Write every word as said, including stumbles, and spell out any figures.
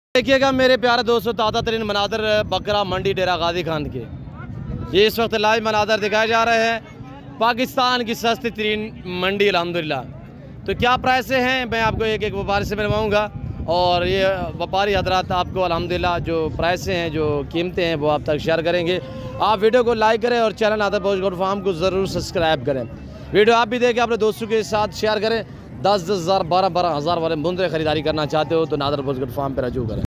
देखिएगा मेरे प्यारे दोस्तों, ताज़ा तरीन मनादर बकरा मंडी डेरा गाजी खान के ये इस वक्त लाइव मनादर दिखाए जा रहे हैं। पाकिस्तान की सस्ती तरीन मंडी अल्हम्दुलिल्लाह। तो क्या प्राइस हैं मैं आपको एक एक व्यापारी से मिलवाऊँगा और ये व्यापारी हजरात आपको अल्हम्दुलिल्लाह जो प्राइस हैं, जो कीमतें हैं, वो आप तक शेयर करेंगे। आप वीडियो को लाइक करें और channel Nadar post goat farm को ज़रूर सब्सक्राइब करें। वीडियो आप भी देखें, अपने दोस्तों के साथ शेयर करें। दस दस हज़ार बारह बारह हज़ार वाले मुंदरे ख़रीदारी करना चाहते हो तो नादर पोस्ट गोट फार्म पर रजू करें।